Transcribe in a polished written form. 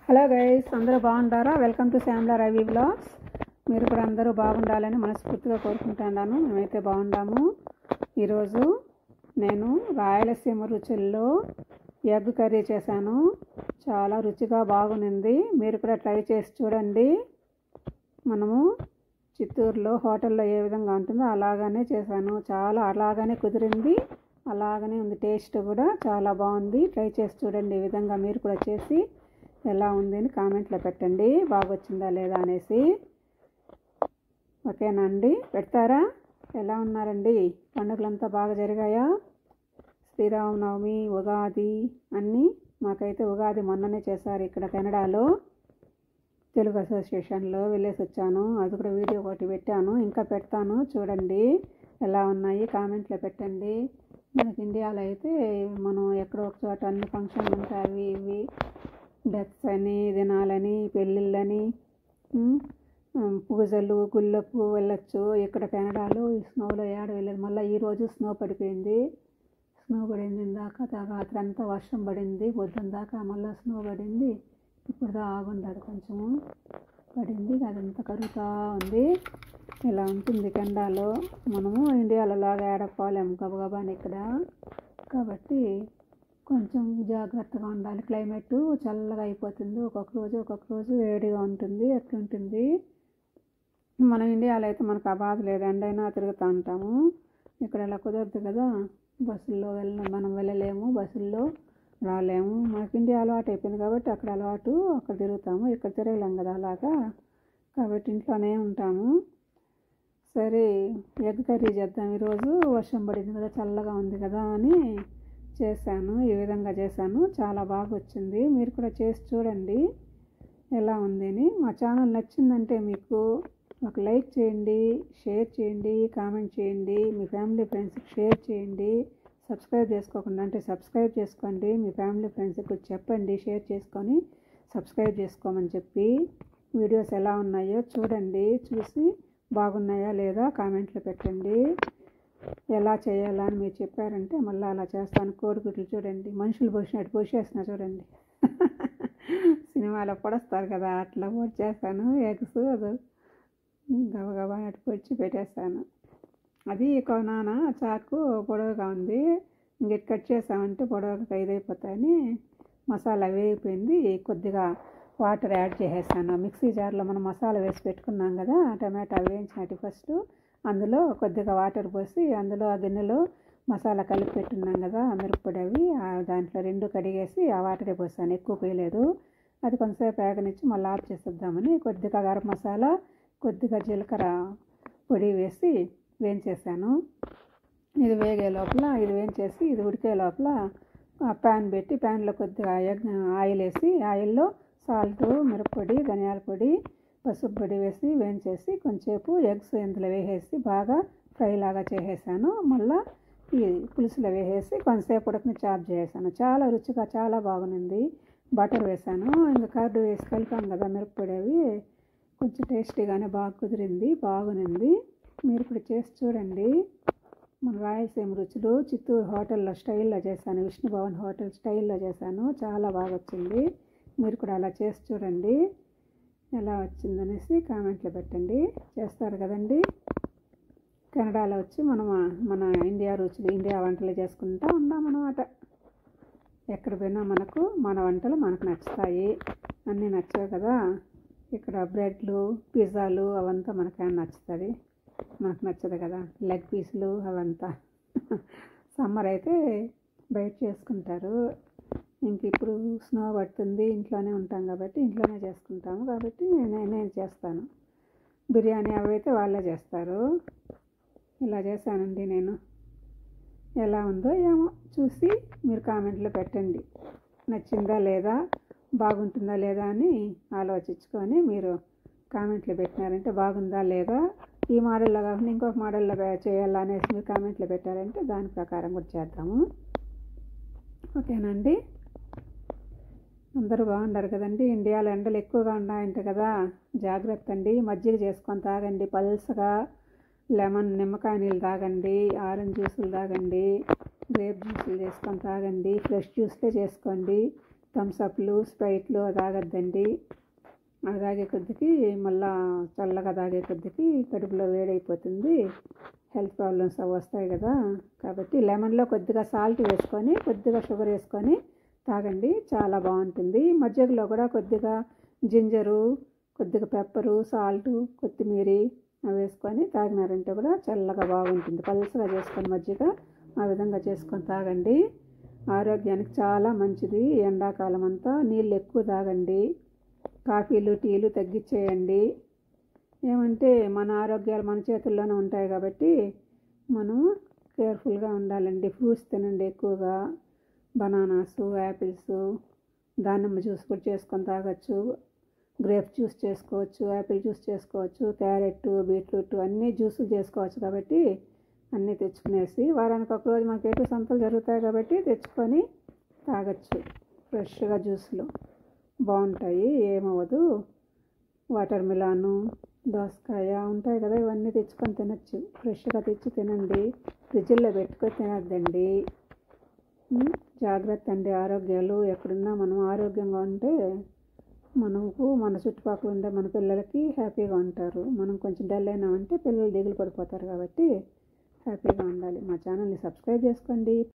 Hello guys, అందరూ బాగుంటారా? Welcome to Shyamala Ravi blogs. మీరు కూడా అందరూ బాగుండాలని మనస్ఫూర్తిగా కోరుకుంటున్నాను. మేమైతే బాగుండాము. ఈరోజు నేను రాయలసీమ రుచుల్లో ఎగ్ కర్రీ చేశాను. చాలా రుచిగా బాగుంది. మీరు కూడా ట్రై చేసి చూడండి. మనము చిత్తూరులో హోటల్లో ఏ విధంగా ఉంటుందో అలాగనే చేశాను. అలాగనే కుదిరింది, అలాగనే ఉంది. టేస్ట్ కూడా చాలా బాగుంది. ట్రై చేసి చూడండి. ఈ విధంగా మీరు కూడా చేసి ఎలా ఉంది అని కామెంట్లో పెట్టండి, బాగొచ్చిందా లేదా అనేసి. ఓకేనా అండి? పెడతారా? ఎలా ఉన్నారండి? పండుగలంతా బాగా జరిగాయా? శ్రీరామనవమి, ఉగాది అన్నీ. మాకైతే ఉగాది మొన్ననే చేశారు ఇక్కడ కెనడాలో. తెలుగు అసోసియేషన్లో వెళ్ళేసి వచ్చాను. అది కూడా వీడియో ఒకటి పెట్టాను, ఇంకా పెడతాను. చూడండి ఎలా ఉన్నాయి, కామెంట్లో పెట్టండి. మనకి ఇండియాలో అయితే మనం ఎక్కడో ఒక చోట అన్ని ఫంక్షన్లు ఉంటాయి, అవి ఇవి డెత్స్ అని, దినాలని, పెళ్ళిళ్ళని, పూజలు, గుళ్ళకు వెళ్ళొచ్చు. ఇక్కడ కెనడాలో ఈ స్నోలో ఏడ వెళ్ళలేదు. మళ్ళీ ఈరోజు స్నో పడిపోయింది. స్నో పడింది ఇందాక, రాత్రి అంతా వర్షం పడింది. పొద్దున్న దాకా మళ్ళీ స్నో పడింది. ఇప్పుడు ఆగుండదు, కొంచెము పడింది. అదంతా కరుగుతూ ఉంది. ఇలా ఉంటుంది కెనడాలో. మనము ఇండియాలో లాగా ఏడకపోలేము గబగబాని ఇక్కడ. కాబట్టి కొంచెం జాగ్రత్తగా ఉండాలి. క్లైమేట్ చల్లగా అయిపోతుంది. ఒక్కొక్క రోజు వేడిగా ఉంటుంది. ఎట్లుంటుంది. మన ఇండియాలో అయితే మనకు ఆ బాధ లేదు. ఎండైనా తిరుగుతూ ఉంటాము. ఇక్కడ ఇలా కుదరదు కదా. బస్సుల్లో మనం వెళ్ళలేము, బస్సుల్లో రాలేము. మనకి ఇండియా అలవాటు అయిపోయింది కాబట్టి అక్కడ అలవాటు, అక్కడ తిరుగుతాము. ఇక్కడ తిరగలేము కదా అలాగా. కాబట్టి ఇంట్లోనే ఉంటాము. సరే, ఎగ్ కర్రీ చేద్దాం ఈరోజు. వర్షం పడింది కదా, చల్లగా ఉంది కదా అని చేశాను. ఈ విధంగా చేశాను. చాలా బాగా వచ్చింది. మీరు కూడా చేసి చూడండి ఎలా ఉంది అని. మా ఛానల్ నచ్చిందంటే మీకు ఒక లైక్ చేయండి, షేర్ చేయండి, కామెంట్ చేయండి. మీ ఫ్యామిలీ ఫ్రెండ్స్కి షేర్ చేయండి. సబ్స్క్రైబ్ చేసుకోకుండా అంటే సబ్స్క్రైబ్ చేసుకోండి. మీ ఫ్యామిలీ ఫ్రెండ్స్కి చెప్పండి, షేర్ చేసుకొని సబ్స్క్రైబ్ చేసుకోమని చెప్పి. వీడియోస్ ఎలా ఉన్నాయో చూడండి. చూసి బాగున్నాయా లేదా కామెంట్లో పెట్టండి. ఎలా చేయాలా అని మీరు చెప్పారంటే మళ్ళీ అలా చేస్తాను. కోడిగుడ్లు చూడండి, మనుషులు పోసినట్టు పోసేస్తున్నా చూడండి. సినిమాలో పొడుస్తారు కదా, అట్లా పొడి చేస్తాను. ఎగ్స్ అది గబగబా అటు పొడిచి పెట్టేస్తాను. అది కొనాన చాకు పొడవుగా ఉంది, ఇంక కట్ చేసామంటే పొడవుగా ఇదైపోతాయని మసాలా వేగిపోయింది. కొద్దిగా వాటర్ యాడ్ చేసేసాను. మిక్సీ జార్లో మనం మసాలా వేసి పెట్టుకున్నాం కదా, టమాటా వేయించినట్టు ఫస్ట్ అందులో కొద్దిగా వాటర్ పోసి, అందులో ఆ గిన్నెలో మసాలా కలిపి పెట్టున్నాం కదా, మిరప్పొడి అవి దాంట్లో 2 కడిగేసి ఆ వాటరే పోసాను. ఎక్కువ పోయలేదు. అది కొంతసేపు వేగనిచ్చి మళ్ళీ ఆఫ్ చేసేద్దామని కొద్దిగా గరం మసాలా, కొద్దిగా జీలకర్ర పొడి వేసి వేయించేసాను. ఇది వేగే లోపల, ఇది వేయించేసి ఇది ఉడికే లోపల ప్యాన్ పెట్టి, ప్యాన్లో కొద్దిగా ఆయిల్ వేసి, ఆయిల్లో సాల్ట్, మిరప్పొడి, ధనియాల పొడి, పసుపు పొడి వేసి వేయించేసి కొంచెంసేపు ఎగ్స్ ఇందులో వేసేసి బాగా ఫ్రై లాగా చేసేసాను. మళ్ళీ ఈ పులుసులో వేసేసి కొంతసేపు ఉడకనిచ్చి ఆఫ్ చేసేసాను. చాలా రుచిగా చాలా బాగుంది. బటర్ వేసాను, ఇంకా కర్డ్ వేసి కలిపాను కదా మిరప్పొడి, అవి కొంచెం టేస్టీగానే బాగా కుదిరింది, బాగుంది. మీరు ఇప్పుడు చేసి చూడండి. మన రాయలసీమ రుచులు చిత్తూరు హోటల్లో స్టైల్లో చేశాను. విష్ణుభవన్ హోటల్ స్టైల్లో చేశాను. చాలా బాగా వచ్చింది. మీరు కూడా అలా చేసి చూడండి. ఎలా వచ్చిందనేసి కామెంట్లో పెట్టండి. చేస్తారు కదండి. కెనడాలో వచ్చి మన ఇండియా రుచులు, ఇండియా వంటలు చేసుకుంటూ ఉన్నామన్నమాట. ఎక్కడ పోయినా మనకు మన వంటలు మనకు నచ్చుతాయి. అన్నీ నచ్చవు కదా. ఇక్కడ బ్రెడ్లు, పిజ్జాలు అవంతా మనకేమైనా నచ్చుతుంది? మనకు నచ్చదు కదా. లెగ్ పీసులు అవంతా సమ్మర్ అయితే బయట చేసుకుంటారు. ఇంక ఇప్పుడు స్నో పడుతుంది, ఇంట్లోనే ఉంటాం కాబట్టి ఇంట్లోనే చేసుకుంటాము. కాబట్టి నేను చేస్తాను. బిర్యానీ అవి అయితే వాళ్ళే చేస్తారు. ఇలా చేశానండి నేను. ఎలా ఉందో ఏమో చూసి మీరు కామెంట్లో పెట్టండి. నచ్చిందా లేదా, బాగుంటుందా లేదా అని ఆలోచించుకొని మీరు కామెంట్లో పెట్టినారంటే, బాగుందా లేదా, ఈ మోడల్లో కాకుండా ఇంకొక మోడల్లో చేయాలా అనేసి మీరు కామెంట్లో పెట్టారంటే దాని ప్రకారం కూడా చేద్దాము. ఓకేనండి? అందరూ బాగుంటారు కదండి. ఇండియాలో ఎండలు ఎక్కువగా ఉన్నాయంట కదా, జాగ్రత్త అండి. మజ్జిగ చేసుకొని తాగండి పల్సగా. లెమన్, నిమ్మకాయ నీళ్ళు తాగండి. ఆరెంజ్ జ్యూసులు తాగండి. గ్రేప్ జ్యూసులు చేసుకొని తాగండి. ఫ్రెష్ జ్యూస్లే చేసుకోండి. థమ్సప్లు స్ప్రైట్లు తాగొద్దండి. అది తాగే కొద్దికి మళ్ళా చల్లగా తాగే కొద్దికి కడుపులో వేడైపోతుంది, హెల్త్ ప్రాబ్లమ్స్ అవి వస్తాయి కదా. కాబట్టి లెమన్లో కొద్దిగా సాల్ట్ వేసుకొని కొద్దిగా షుగర్ వేసుకొని తాగండి, చాలా బాగుంటుంది. మజ్జిగలో కూడా కొద్దిగా జింజరు, కొద్దిగా పెప్పరు, సాల్టు, కొత్తిమీర అవి వేసుకొని తాగినారంటే కూడా చల్లగా బాగుంటుంది. పలుచగా చేసుకొని మజ్జిగ ఆ విధంగా చేసుకొని తాగండి, ఆరోగ్యానికి చాలా మంచిది. ఎండాకాలం అంతా నీళ్ళు ఎక్కువ తాగండి, కాఫీలు టీలు తగ్గించేయండి. ఏమంటే మన ఆరోగ్యాలు మన చేతుల్లోనే ఉంటాయి కాబట్టి మనం కేర్ఫుల్గా ఉండాలండి. ఫ్రూట్స్ తినండి ఎక్కువగా, బనానాసు, యాపిల్స్, దానిమ్మ జ్యూస్ కూడా చేసుకొని తాగొచ్చు, గ్రేప్ జ్యూస్ చేసుకోవచ్చు, యాపిల్ జ్యూస్ చేసుకోవచ్చు, క్యారెట్, బీట్రూట్ అన్నీ జ్యూసులు చేసుకోవచ్చు. కాబట్టి అన్నీ తెచ్చుకునేసి వారానికి ఒకరోజు మనకి ఎటు సంతలు జరుగుతాయి కాబట్టి తెచ్చుకొని తాగొచ్చు. ఫ్రెష్గా జ్యూస్లు బాగుంటాయి, ఏమవ్వదు. వాటర్ మిలాను, దోసకాయ ఉంటాయి కదా, ఇవన్నీ తెచ్చుకొని తినచ్చు. ఫ్రెష్గా తెచ్చి తినండి, ఫ్రిడ్జ్లో పెట్టుకొని తినద్దండి. జాగ్రత్త అండి. ఆరోగ్యాలు ఎక్కడున్నా మనం ఆరోగ్యంగా ఉంటే మనకు మన చుట్టుపక్కల ఉండే మన పిల్లలకి హ్యాపీగా ఉంటారు. మనం కొంచెం డల్ అయినామంటే పిల్లలు దిగులు పడిపోతారు. కాబట్టి హ్యాపీగా ఉండాలి. మా ఛానల్ని సబ్స్క్రైబ్ చేసుకోండి.